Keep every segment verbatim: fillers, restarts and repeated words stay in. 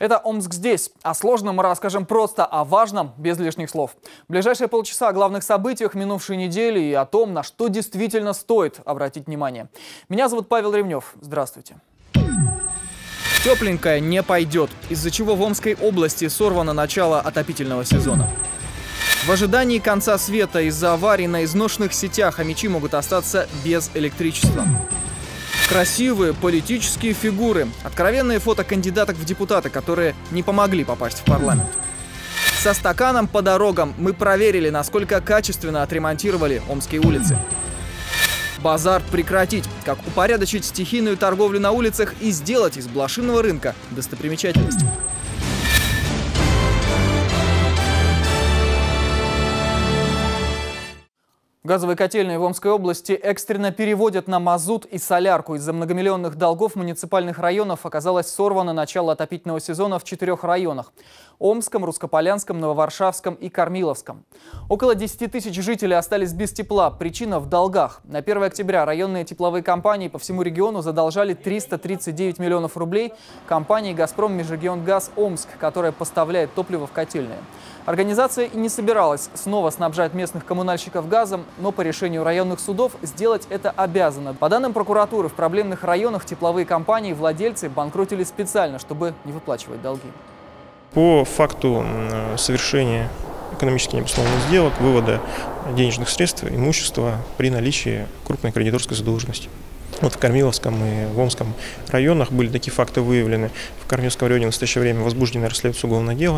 Это Омск здесь. О сложном мы расскажем просто, о важном без лишних слов. В ближайшие полчаса о главных событиях минувшей недели и о том, на что действительно стоит обратить внимание. Меня зовут Павел Ремнев. Здравствуйте. Тепленькое не пойдет, из-за чего в Омской области сорвано начало отопительного сезона. В ожидании конца света из-за аварий на изношенных сетях омичи могут остаться без электричества. Красивые политические фигуры. Откровенные фото кандидаток в депутаты, которые не помогли попасть в парламент. Со стаканом по дорогам мы проверили, насколько качественно отремонтировали омские улицы. Базар прекратить. Как упорядочить стихийную торговлю на улицах и сделать из блошиного рынка достопримечательность. Газовые котельные в Омской области экстренно переводят на мазут и солярку. Из-за многомиллионных долгов муниципальных районов оказалось сорвано начало отопительного сезона в четырех районах – Омском, Русско-Полянском, Нововаршавском и Кормиловском. Около десяти тысяч жителей остались без тепла. Причина в долгах. На первое октября районные тепловые компании по всему региону задолжали триста тридцать девять миллионов рублей компании «Газпром Межрегионгаз Омск», которая поставляет топливо в котельные. Организация и не собиралась снова снабжать местных коммунальщиков газом, но по решению районных судов сделать это обязано. По данным прокуратуры, в проблемных районах тепловые компании и владельцы банкротили специально, чтобы не выплачивать долги. По факту совершения экономически необоснованных сделок, вывода денежных средств, имущества при наличии крупной кредиторской задолженности. Вот в Кормиловском и в Омском районах были такие факты выявлены. В Кормиловском районе в настоящее время возбуждено расследуется уголовное дело.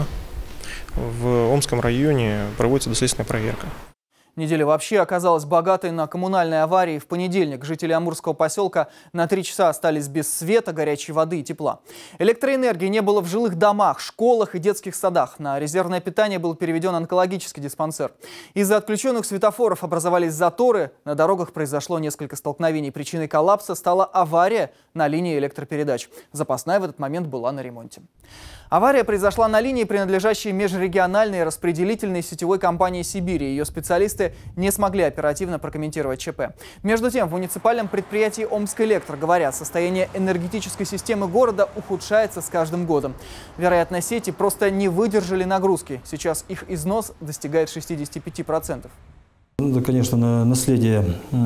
В Омском районе проводится доследственная проверка. Неделя вообще оказалась богатой на коммунальные аварии. В понедельник жители Амурского поселка на три часа остались без света, горячей воды и тепла. Электроэнергии не было в жилых домах, школах и детских садах. На резервное питание был переведен онкологический диспансер. Из-за отключенных светофоров образовались заторы. На дорогах произошло несколько столкновений. Причиной коллапса стала авария на линии электропередач. Запасная в этот момент была на ремонте. Авария произошла на линии, принадлежащей межрегиональной распределительной сетевой компании «Сибирь». Ее специалисты не смогли оперативно прокомментировать ЧП. Между тем, в муниципальном предприятии «Омскэлектро» говорят, состояние энергетической системы города ухудшается с каждым годом. Вероятно, сети просто не выдержали нагрузки. Сейчас их износ достигает шестидесяти пяти процентов. Это, конечно, наследие,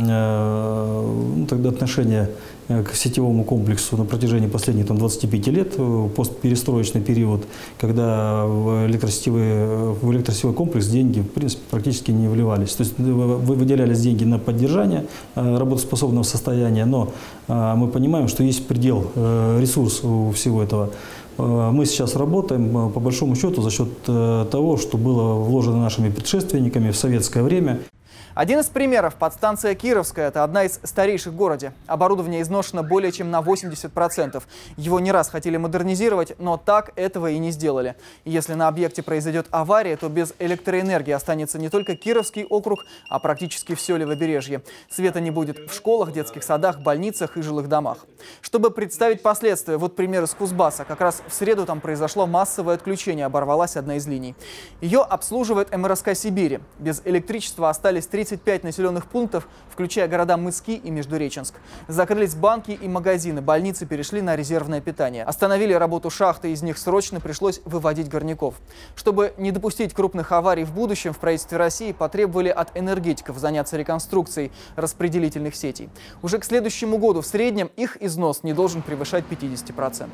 ну, тогда отношение к сетевому комплексу на протяжении последних там, двадцати пяти лет, постперестроечный период, когда в электросетевой, в электросетевой комплекс деньги, в принципе, практически не вливались. То есть выделялись деньги на поддержание работоспособного состояния, но мы понимаем, что есть предел, ресурс у всего этого. Мы сейчас работаем, по большому счету, за счет того, что было вложено нашими предшественниками в советское время. Один из примеров – подстанция Кировская. Это одна из старейших в городе. Оборудование изношено более чем на восемьдесят процентов. Его не раз хотели модернизировать, но так этого и не сделали. И если на объекте произойдет авария, то без электроэнергии останется не только Кировский округ, а практически все левобережье. Света не будет в школах, детских садах, больницах и жилых домах. Чтобы представить последствия, вот пример из Кузбасса. Как раз в среду там произошло массовое отключение, оборвалась одна из линий. Ее обслуживает эм эр эс ка «Сибири». Без электричества остались тридцать пять населенных пунктов, включая города Мыски и Междуреченск. Закрылись банки и магазины, больницы перешли на резервное питание. Остановили работу шахты, из них срочно пришлось выводить горняков. Чтобы не допустить крупных аварий в будущем, в правительстве России потребовали от энергетиков заняться реконструкцией распределительных сетей. Уже к следующему году в среднем их износ не должен превышать пятидесяти процентов.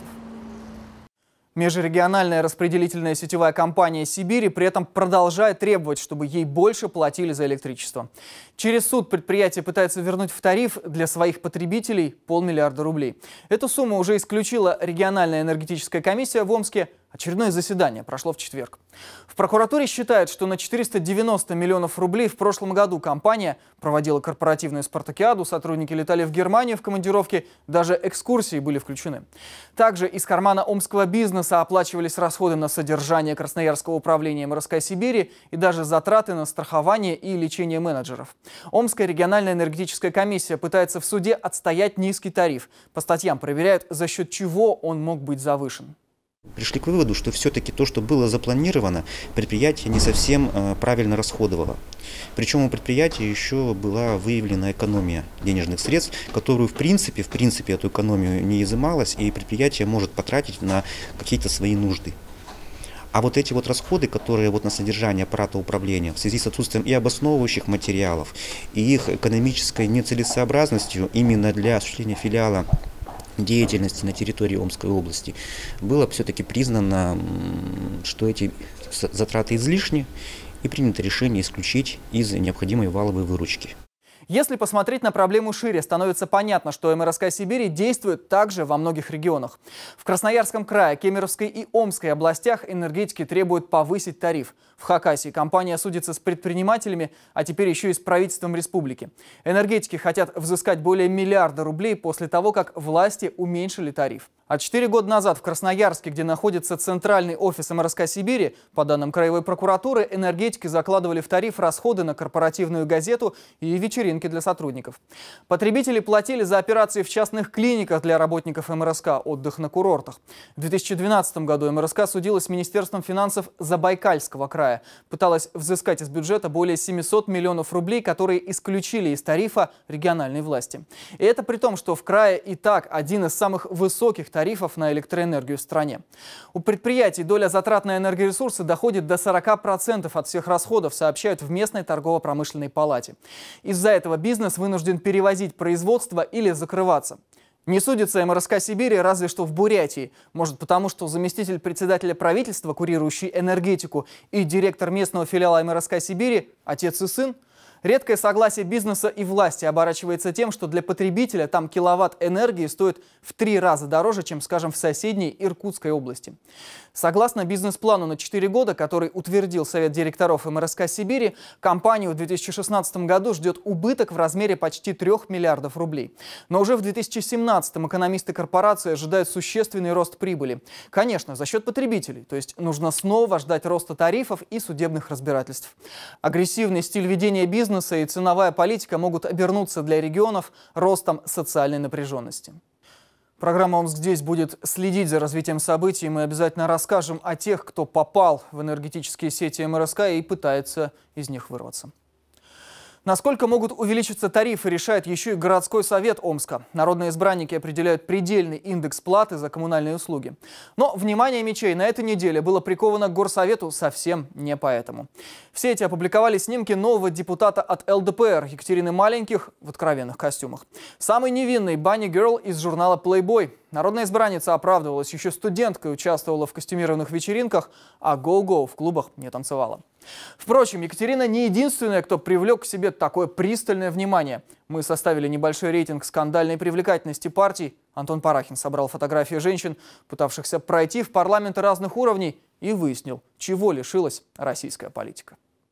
Межрегиональная распределительная сетевая компания «Сибири» при этом продолжает требовать, чтобы ей больше платили за электричество. Через суд предприятие пытается вернуть в тариф для своих потребителей полмиллиарда рублей. Эту сумму уже исключила региональная энергетическая комиссия в Омске. Очередное заседание прошло в четверг. В прокуратуре считают, что на четыреста девяносто миллионов рублей в прошлом году компания проводила корпоративную спартакиаду, сотрудники летали в Германию в командировке, даже экскурсии были включены. Также из кармана омского бизнеса оплачивались расходы на содержание Красноярского управления эм эр эс ка «Сибири» и даже затраты на страхование и лечение менеджеров. Омская региональная энергетическая комиссия пытается в суде отстоять низкий тариф. По статьям проверяют, за счет чего он мог быть завышен. Пришли к выводу, что все-таки то, что было запланировано, предприятие не совсем э, правильно расходовало. Причем у предприятия еще была выявлена экономия денежных средств, которую в принципе, в принципе эту экономию не изымалась, и предприятие может потратить на какие-то свои нужды. А вот эти вот расходы, которые вот на содержание аппарата управления в связи с отсутствием и обосновывающих материалов, и их экономической нецелесообразностью именно для осуществления филиала деятельности на территории Омской области, было все-таки признано, что эти затраты излишни, и принято решение исключить из необходимой валовой выручки. Если посмотреть на проблему шире, становится понятно, что эм эр эс ка Сибири действует также во многих регионах. В Красноярском крае, Кемеровской и Омской областях энергетики требуют повысить тариф. В Хакасии компания судится с предпринимателями, а теперь еще и с правительством республики. Энергетики хотят взыскать более миллиарда рублей после того, как власти уменьшили тариф. А четыре года назад в Красноярске, где находится центральный офис эм эр эс ка Сибири, по данным Краевой прокуратуры, энергетики закладывали в тариф расходы на корпоративную газету и вечеринки для сотрудников. Потребители платили за операции в частных клиниках для работников эм эр эс ка, отдых на курортах. В две тысячи двенадцатом году эм эр эс ка судилась с Министерством финансов Забайкальского края. Пыталась взыскать из бюджета более семисот миллионов рублей, которые исключили из тарифа региональной власти. И это при том, что в крае и так один из самых высоких тарифов на электроэнергию в стране. У предприятий доля затрат на энергоресурсы доходит до сорока процентов от всех расходов, сообщают в местной торгово-промышленной палате. Из-за этого бизнес вынужден перевозить производство или закрываться. Не судится эм эр эс ка Сибири разве что в Бурятии. Может, потому что заместитель председателя правительства, курирующий энергетику, и директор местного филиала эм эр эс ка Сибири – отец и сын? Редкое согласие бизнеса и власти оборачивается тем, что для потребителя там киловатт энергии стоит в три раза дороже, чем, скажем, в соседней Иркутской области. Согласно бизнес-плану на четыре года, который утвердил Совет директоров эм эр эс ка Сибири, компанию в две тысячи шестнадцатом году ждет убыток в размере почти трёх миллиардов рублей. Но уже в две тысячи семнадцатом экономисты корпорации ожидают существенный рост прибыли. Конечно, за счет потребителей, то есть нужно снова ждать роста тарифов и судебных разбирательств. Агрессивный стиль ведения бизнеса и ценовая политика могут обернуться для регионов ростом социальной напряженности. Программа «Омск здесь» будет следить за развитием событий. Мы обязательно расскажем о тех, кто попал в энергетические сети эм эр эс ка и пытается из них вырваться. Насколько могут увеличиться тарифы, решает еще и городской совет Омска. Народные избранники определяют предельный индекс платы за коммунальные услуги. Но внимание мечей на этой неделе было приковано к горсовету совсем не поэтому. В сети опубликовали снимки нового депутата от эл дэ пэ эр Екатерины Маленьких в откровенных костюмах. Самый невинный Банни Герл из журнала Playboy. Народная избранница оправдывалась, еще студенткой участвовала в костюмированных вечеринках, а гоу-гоу в клубах не танцевала. Впрочем, Екатерина не единственная, кто привлек к себе такое пристальное внимание. Мы составили небольшой рейтинг скандальной привлекательности партий. Антон Парахин собрал фотографии женщин, пытавшихся пройти в парламенты разных уровней, и выяснил, чего лишилась российская политика.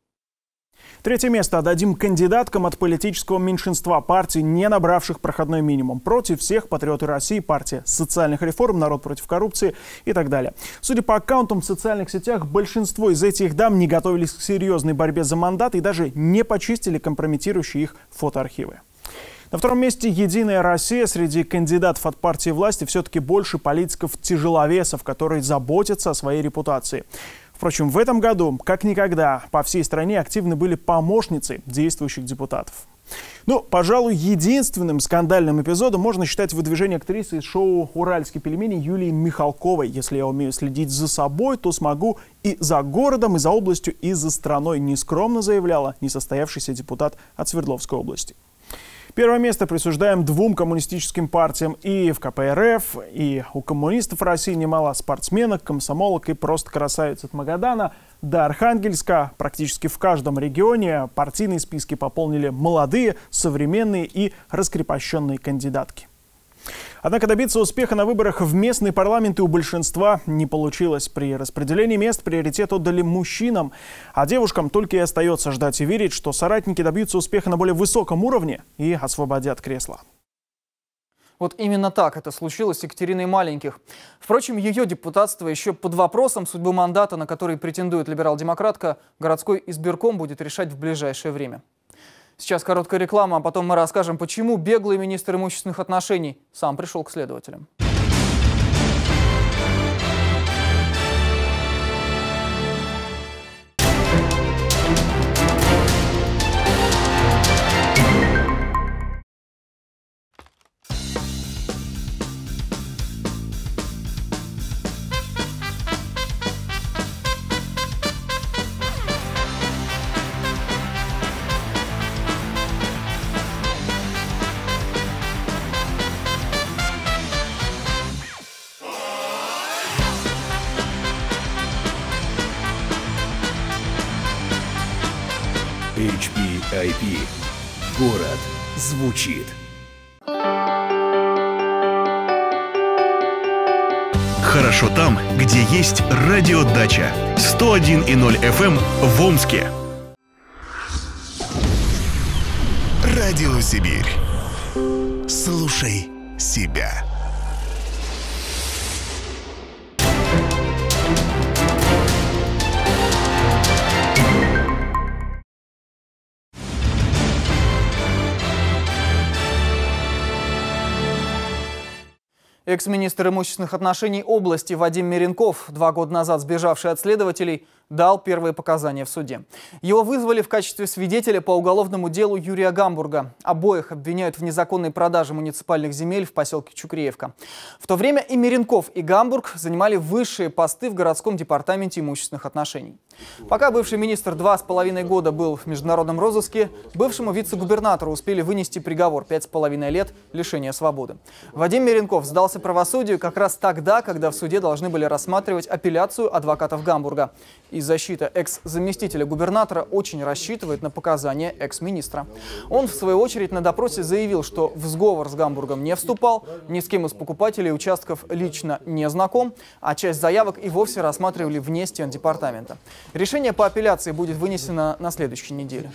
Третье место отдадим кандидаткам от политического меньшинства партий, не набравших проходной минимум. Против всех патриоты России, партия социальных реформ, народ против коррупции и так далее. Судя по аккаунтам в социальных сетях, большинство из этих дам не готовились к серьезной борьбе за мандат и даже не почистили компрометирующие их фотоархивы. На втором месте «Единая Россия». Среди кандидатов от партии власти все-таки больше политиков-тяжеловесов, которые заботятся о своей репутации. Впрочем, в этом году, как никогда, по всей стране активны были помощницы действующих депутатов. Ну, пожалуй, единственным скандальным эпизодом можно считать выдвижение актрисы из шоу «Уральские пельмени» Юлии Михалковой. Если я умею следить за собой, то смогу и за городом, и за областью, и за страной, нескромно заявляла несостоявшийся депутат от Свердловской области. Первое место присуждаем двум коммунистическим партиям. И в ка пэ эр эф, и у коммунистов России немало спортсменок, комсомолок и просто красавиц от Магадана до Архангельска. Практически в каждом регионе партийные списки пополнили молодые, современные и раскрепощенные кандидатки. Однако добиться успеха на выборах в местные парламенты у большинства не получилось. При распределении мест приоритет отдали мужчинам, а девушкам только и остается ждать и верить, что соратники добьются успеха на более высоком уровне и освободят кресла. Вот именно так это случилось с Екатериной Маленьких. Впрочем, ее депутатство еще под вопросом. Судьбу мандата, на который претендует либерал-демократка, городской избирком будет решать в ближайшее время. Сейчас короткая реклама, а потом мы расскажем, почему беглый министр имущественных отношений сам пришел к следователям. ай пи. Город звучит. Хорошо там, где есть радиодача. сто один и ноль эф эм в Омске. Радио Сибирь. Слушай себя. Экс-министр имущественных отношений области Вадим Меренков, два года назад сбежавший от следователей, дал первые показания в суде. Его вызвали в качестве свидетеля по уголовному делу Юрия Гамбурга. Обоих обвиняют в незаконной продаже муниципальных земель в поселке Чукреевка. В то время и Меренков, и Гамбург занимали высшие посты в городском департаменте имущественных отношений. Пока бывший министр два с половиной года был в международном розыске, бывшему вице-губернатору успели вынести приговор пять с половиной лет лишения свободы. Вадим Меренков сдался правосудию как раз тогда, когда в суде должны были рассматривать апелляцию адвокатов Гамбурга. И защита экс-заместителя губернатора очень рассчитывает на показания экс-министра. Он, в свою очередь, на допросе заявил, что в сговор с Гамбургом не вступал, ни с кем из покупателей участков лично не знаком, а часть заявок и вовсе рассматривали вне стен департамента. Решение по апелляции будет вынесено на следующей неделе.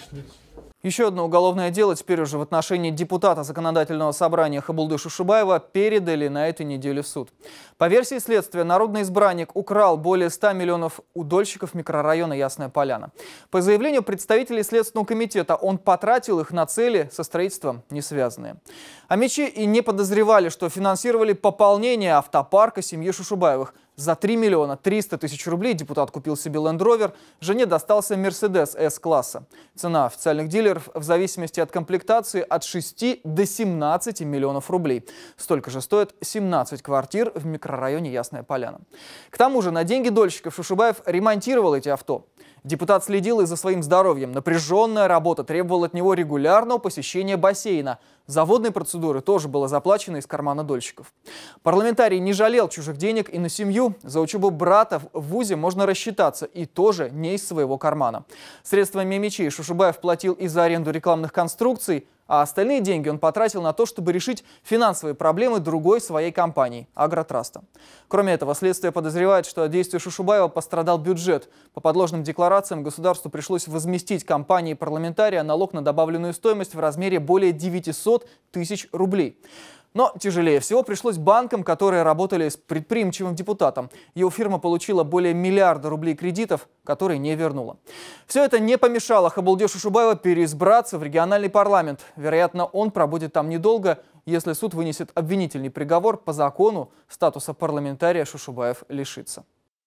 Еще одно уголовное дело, теперь уже в отношении депутата Законодательного собрания Хабулды Шушубаева, передали на этой неделе в суд. По версии следствия, народный избранник украл более ста миллионов у дольщиков микрорайона Ясная Поляна. По заявлению представителей Следственного комитета, он потратил их на цели со строительством не связанные. А мечи и не подозревали, что финансировали пополнение автопарка семьи Шушубаевых. За три миллиона триста тысяч рублей депутат купил себе Land Rover, жене достался Mercedes С-класса. Цена официальных дилеров в зависимости от комплектации от шести до семнадцати миллионов рублей. Столько же стоят семнадцать квартир в микрорайоне Ясная Поляна. К тому же на деньги дольщиков Шушубаев ремонтировал эти авто. Депутат следил и за своим здоровьем. Напряженная работа требовала от него регулярного посещения бассейна. За водные процедуры тоже было заплачено из кармана дольщиков. Парламентарий не жалел чужих денег и на семью. За учебу брата в вузе можно рассчитаться, и тоже не из своего кармана. Средствами мечей Шушубаев платил и за аренду рекламных конструкций, а остальные деньги он потратил на то, чтобы решить финансовые проблемы другой своей компании – Агротраста. Кроме этого, следствие подозревает, что от действия Шушубаева пострадал бюджет. По подложным декларациям государству пришлось возместить компании парламентария налог на добавленную стоимость в размере более девятисот тысяч рублей. Но тяжелее всего пришлось банкам, которые работали с предприимчивым депутатом. Его фирма получила более миллиарда рублей кредитов, которые не вернула. Все это не помешало Хабулде Шушубаева переизбраться в региональный парламент. Вероятно, он пробудет там недолго, если суд вынесет обвинительный приговор. По закону статуса парламентария Шушубаев лишится.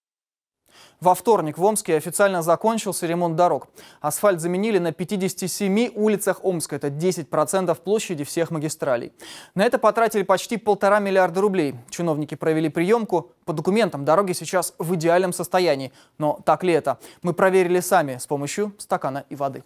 Во вторник в Омске официально закончился ремонт дорог. Асфальт заменили на пятидесяти семи улицах Омска. Это десять процентов площади всех магистралей. На это потратили почти полтора миллиарда рублей. Чиновники провели приемку. По документам дороги сейчас в идеальном состоянии. Но так ли это? Мы проверили сами с помощью стакана и воды.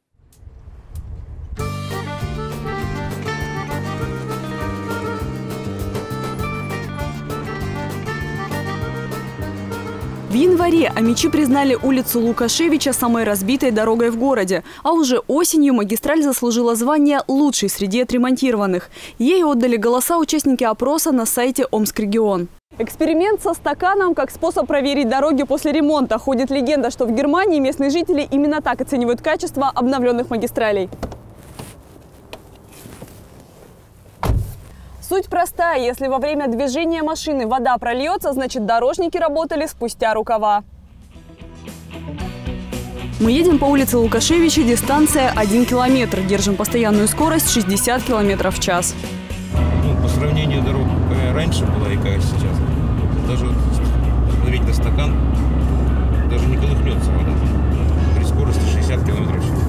В январе омичи признали улицу Лукашевича самой разбитой дорогой в городе. А уже осенью магистраль заслужила звание лучшей среди отремонтированных. Ей отдали голоса участники опроса на сайте Омскрегион. Эксперимент со стаканом как способ проверить дороги после ремонта. Ходит легенда, что в Германии местные жители именно так оценивают качество обновленных магистралей. Суть простая. Если во время движения машины вода прольется, значит дорожники работали спустя рукава. Мы едем по улице Лукашевича, дистанция один километр. Держим постоянную скорость шестьдесят километров в час. Ну, по сравнению дорог, какая раньше была и какая сейчас, даже вот, смотреть на стакан, даже не колыхнется вода при скорости шестьдесят километров в час.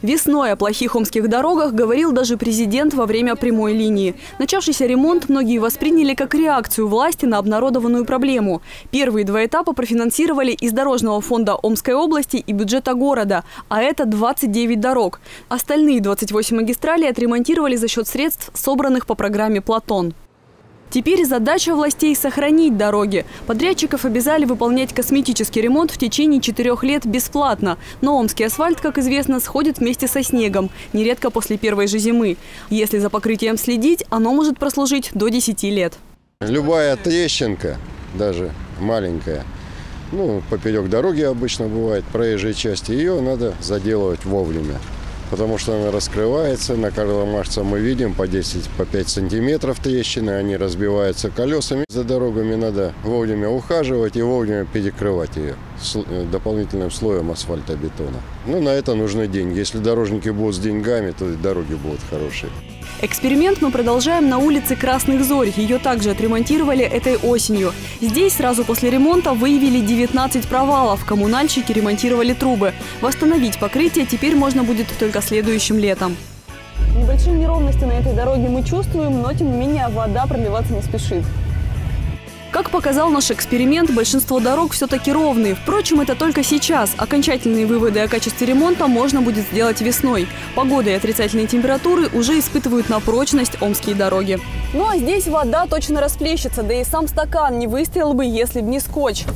Весной о плохих омских дорогах говорил даже президент во время прямой линии. Начавшийся ремонт многие восприняли как реакцию власти на обнародованную проблему. Первые два этапа профинансировали из Дорожного фонда Омской области и бюджета города, а это двадцать девять дорог. Остальные двадцать восемь магистралей отремонтировали за счет средств, собранных по программе «Платон». Теперь задача властей – сохранить дороги. Подрядчиков обязали выполнять косметический ремонт в течение четырех лет бесплатно. Но омский асфальт, как известно, сходит вместе со снегом, нередко после первой же зимы. Если за покрытием следить, оно может прослужить до десяти лет. Любая трещинка, даже маленькая, ну, поперек дороги обычно бывает, проезжей части, ее надо заделывать вовремя. Потому что она раскрывается. На Карла Маркса мы видим по десять, по пять сантиметров трещины, они разбиваются колесами. За дорогами надо вовремя ухаживать и вовремя перекрывать ее дополнительным слоем асфальтобетона. Ну, на это нужны деньги. Если дорожники будут с деньгами, то и дороги будут хорошие. Эксперимент мы продолжаем на улице Красных Зорь. Ее также отремонтировали этой осенью. Здесь сразу после ремонта выявили девятнадцать провалов. Коммунальщики ремонтировали трубы. Восстановить покрытие теперь можно будет только следующим летом. Небольшие неровности на этой дороге мы чувствуем, но тем не менее вода проливаться не спешит. Как показал наш эксперимент, большинство дорог все-таки ровные. Впрочем, это только сейчас. Окончательные выводы о качестве ремонта можно будет сделать весной. Погода и отрицательные температуры уже испытывают на прочность омские дороги. Ну а здесь вода точно расплещется, да и сам стакан не выстоял бы, если бы не скотч.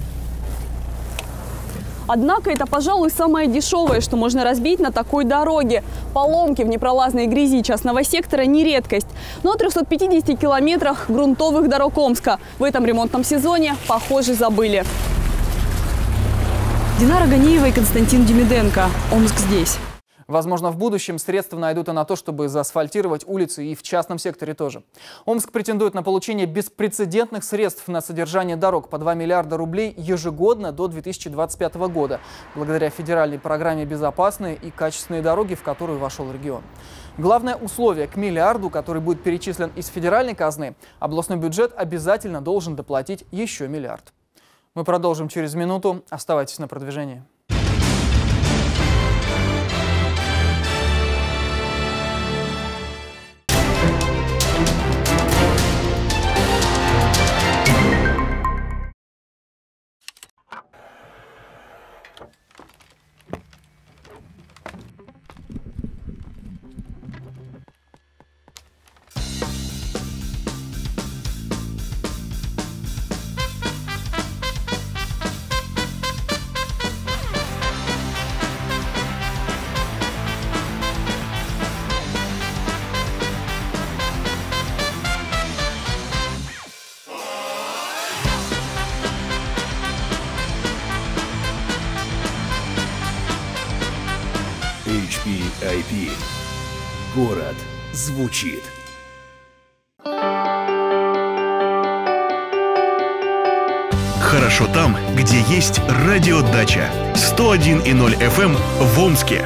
Однако это, пожалуй, самое дешевое, что можно разбить на такой дороге. Поломки в непролазной грязи частного сектора не редкость. Но о трёхстах пятидесяти километрах грунтовых дорог Омска в этом ремонтном сезоне, похоже, забыли. Динара Ганеева и Константин Демиденко. Омск здесь. Возможно, в будущем средства найдут и на то, чтобы заасфальтировать улицы и в частном секторе тоже. Омск претендует на получение беспрецедентных средств на содержание дорог по два миллиарда рублей ежегодно до две тысячи двадцать пятого года, благодаря федеральной программе «Безопасные и качественные дороги», в которую вошел регион. Главное условие: к миллиарду, который будет перечислен из федеральной казны, областной бюджет обязательно должен доплатить еще миллиард. Мы продолжим через минуту. Оставайтесь на продвижении. эйч пи ай пи. Город звучит. Хорошо там, где есть радиодача. сто один и ноль эф эм в Омске.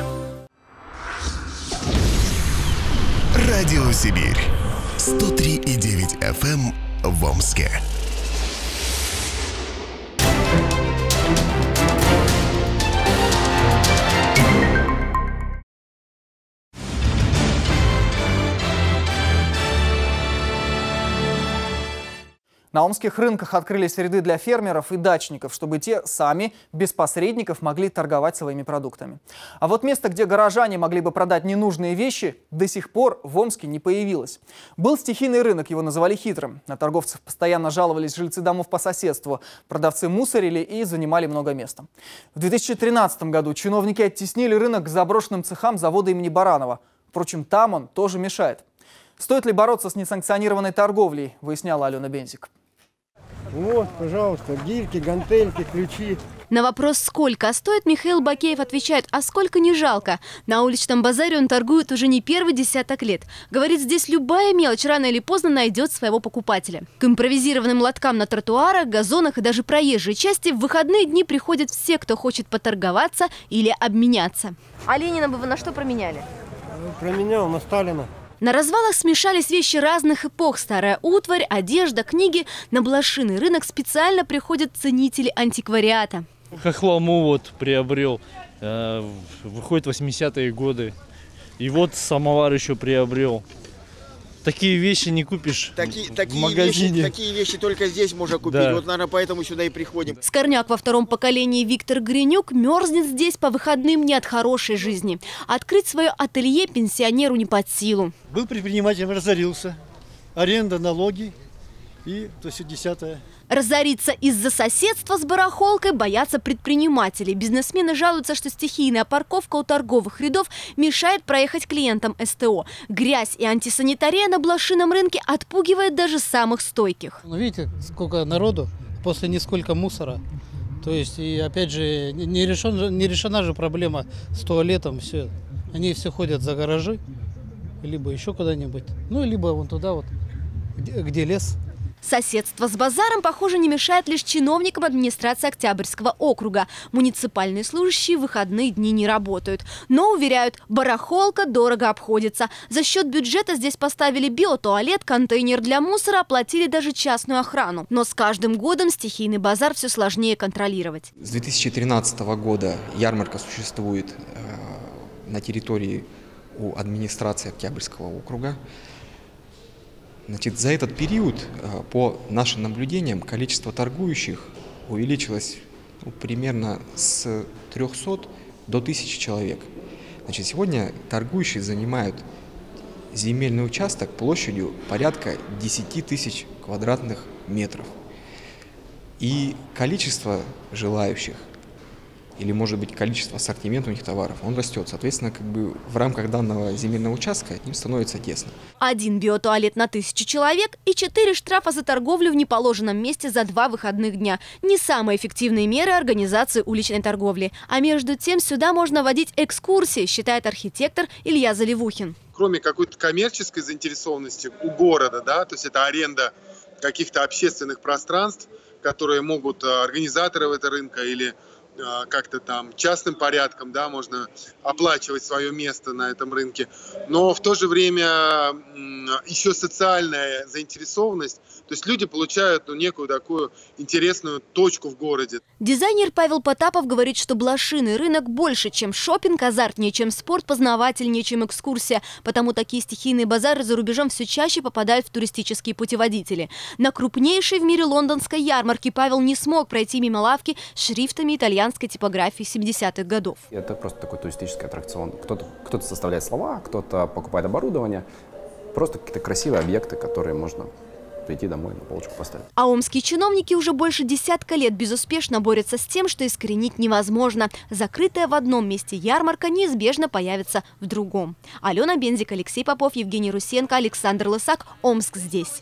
Радио Сибирь. сто три и девять эф эм в Омске. На омских рынках открылись ряды для фермеров и дачников, чтобы те сами, без посредников, могли торговать своими продуктами. А вот место, где горожане могли бы продать ненужные вещи, до сих пор в Омске не появилось. Был стихийный рынок, его называли хитрым. На торговцев постоянно жаловались жильцы домов по соседству. Продавцы мусорили и занимали много места. В две тысячи тринадцатом году чиновники оттеснили рынок к заброшенным цехам завода имени Баранова. Впрочем, там он тоже мешает. Стоит ли бороться с несанкционированной торговлей, выясняла Алена Бензик. Вот, пожалуйста, гирьки, гантельки, ключи. На вопрос, сколько стоит, Михаил Бакеев отвечает: а сколько не жалко. На уличном базаре он торгует уже не первый десяток лет. Говорит, здесь любая мелочь рано или поздно найдет своего покупателя. К импровизированным лоткам на тротуарах, газонах и даже проезжей части в выходные дни приходят все, кто хочет поторговаться или обменяться. А Ленина бы вы на что променяли? Променял на Сталина. На развалах смешались вещи разных эпох. Старая утварь, одежда, книги. На блошиный рынок специально приходят ценители антиквариата. Хохлому вот приобрел. выходит восьмидесятые годы. И вот самовар еще приобрел. Такие вещи не купишь такие, в такие магазине. Вещи, такие вещи только здесь можно купить. Да. Вот, наверное, поэтому сюда и приходим. Скорняк во втором поколении Виктор Гринюк мерзнет здесь по выходным не от хорошей жизни. Открыть свое ателье пенсионеру не под силу. Был предпринимателем, разорился. Аренда, налоги и то все десятое. Разориться из-за соседства с барахолкой боятся предприниматели. Бизнесмены жалуются, что стихийная парковка у торговых рядов мешает проехать клиентам эс тэ о. Грязь и антисанитария на блошином рынке отпугивает даже самых стойких. Ну, видите, сколько народу, после нисколько мусора. То есть, и опять же, не, решен, не решена же проблема с туалетом. Все. Они все ходят за гаражи, либо еще куда-нибудь. Ну, либо вон туда вот, где, где лес. Соседство с базаром, похоже, не мешает лишь чиновникам администрации Октябрьского округа. Муниципальные служащие в выходные дни не работают. Но, уверяют, барахолка дорого обходится. За счет бюджета здесь поставили биотуалет, контейнер для мусора, оплатили даже частную охрану. Но с каждым годом стихийный базар все сложнее контролировать. С две тысячи тринадцатого года ярмарка существует э, на территории у администрации Октябрьского округа. Значит, за этот период, по нашим наблюдениям, количество торгующих увеличилось ну, примерно с трёхсот до тысячи человек. Значит, сегодня торгующие занимают земельный участок площадью порядка десяти тысяч квадратных метров. И количество желающих, или, может быть, количество ассортимента у них товаров, он растет. Соответственно, как бы в рамках данного земельного участка им становится тесно. Один биотуалет на тысячу человек и четыре штрафа за торговлю в неположенном месте за два выходных дня. Не самые эффективные меры организации уличной торговли. А между тем сюда можно водить экскурсии, считает архитектор Илья Заливухин. Кроме какой-то коммерческой заинтересованности у города, да, то есть это аренда каких-то общественных пространств, которые могут организаторы этого рынка или как-то там частным порядком, да, можно оплачивать свое место на этом рынке, но в то же время еще социальная заинтересованность, то есть люди получают ну, некую такую интересную точку в городе. Дизайнер Павел Потапов говорит, что блошиный рынок больше, чем шопинг, азартнее, чем спорт, познавательнее, чем экскурсия, потому такие стихийные базары за рубежом все чаще попадают в туристические путеводители. На крупнейшей в мире лондонской ярмарке Павел не смог пройти мимо лавки с шрифтами итальянской типографии семидесятых годов. Это просто такой туристический аттракцион. Кто-то кто-то составляет слова, кто-то покупает оборудование. Просто какие-то красивые объекты, которые можно прийти домой, на полочку поставить. А омские чиновники уже больше десятка лет безуспешно борются с тем, что искоренить невозможно. Закрытая в одном месте ярмарка неизбежно появится в другом. Алена Бензик, Алексей Попов, Евгений Русенко, Александр Лысак. Омск здесь.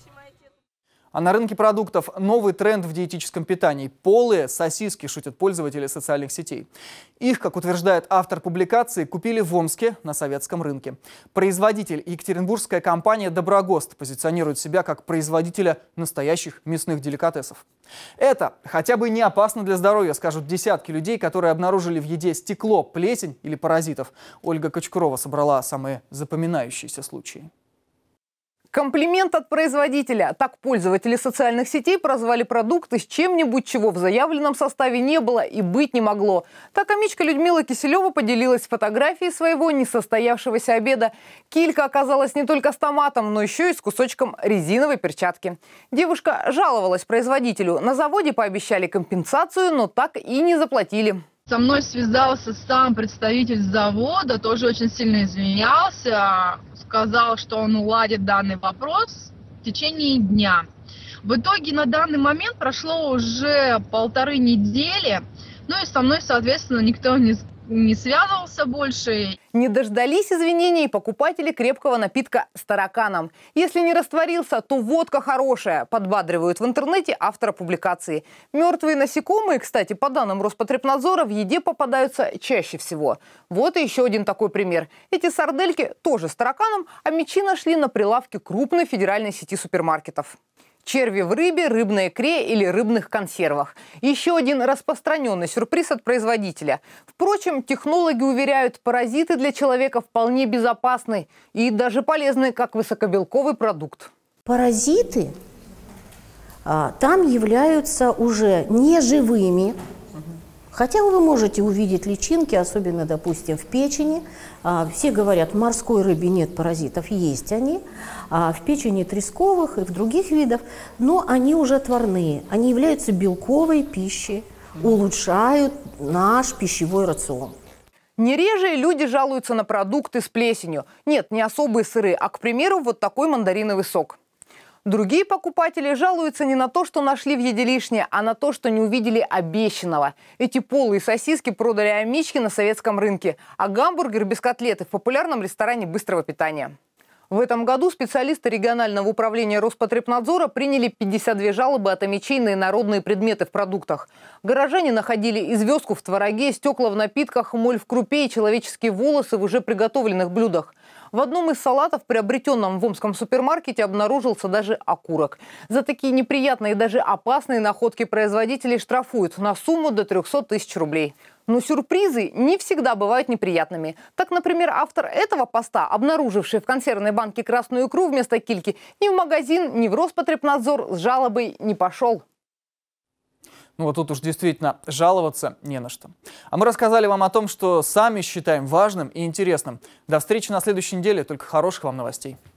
А на рынке продуктов новый тренд в диетическом питании. Полые сосиски, шутят пользователи социальных сетей. Их, как утверждает автор публикации, купили в Омске на советском рынке. Производитель, екатеринбургская компания «Доброгост», позиционирует себя как производителя настоящих мясных деликатесов. Это хотя бы не опасно для здоровья, скажут десятки людей, которые обнаружили в еде стекло, плесень или паразитов. Ольга Кочкурова собрала самые запоминающиеся случаи. Комплимент от производителя. Так пользователи социальных сетей прозвали продукты с чем-нибудь, чего в заявленном составе не было и быть не могло. Так амичка Людмила Киселева поделилась фотографией своего несостоявшегося обеда. Килька оказалась не только с томатом, но еще и с кусочком резиновой перчатки. Девушка жаловалась производителю. На заводе пообещали компенсацию, но так и не заплатили. Со мной связался сам представитель завода, тоже очень сильно извинялся, сказал, что он уладит данный вопрос в течение дня. В итоге на данный момент прошло уже полторы недели, ну и со мной, соответственно, никто не, не связывался больше. Не дождались извинений покупатели крепкого напитка с тараканом. Если не растворился, то водка хорошая, подбадривают в интернете автора публикации. Мертвые насекомые, кстати, по данным Роспотребнадзора, в еде попадаются чаще всего. Вот и еще один такой пример. Эти сардельки тоже с тараканом, а мечи нашли на прилавке крупной федеральной сети супермаркетов. Черви в рыбе, рыбной икре или рыбных консервах. Еще один распространенный сюрприз от производителя. Впрочем, технологи уверяют, паразиты для человека вполне безопасны и даже полезны как высокобелковый продукт. Паразиты а, там являются уже не живыми, Хотя вы можете увидеть личинки, особенно, допустим, в печени. Все говорят, в морской рыбе нет паразитов, есть они. В печени тресковых и в других видах, но они уже отварные. Они являются белковой пищей, улучшают наш пищевой рацион. Не реже люди жалуются на продукты с плесенью. Нет, не особые сыры, а, к примеру, вот такой мандариновый сок. Другие покупатели жалуются не на то, что нашли в еде лишнее, а на то, что не увидели обещанного. Эти полые сосиски продали амички на советском рынке, а гамбургер без котлеты в популярном ресторане быстрого питания. В этом году специалисты регионального управления Роспотребнадзора приняли пятьдесят две жалобы от амичей на инородные предметы в продуктах. Горожане находили и звездку в твороге, стекла в напитках, моль в крупе и человеческие волосы в уже приготовленных блюдах. В одном из салатов, приобретенном в омском супермаркете, обнаружился даже окурок. За такие неприятные и даже опасные находки производителей штрафуют на сумму до трёхсот тысяч рублей. Но сюрпризы не всегда бывают неприятными. Так, например, автор этого поста, обнаруживший в консервной банке красную икру вместо кильки, ни в магазин, ни в Роспотребнадзор с жалобой не пошел. Ну вот тут уж действительно жаловаться не на что. А мы рассказали вам о том, что сами считаем важным и интересным. До встречи на следующей неделе. Только хороших вам новостей.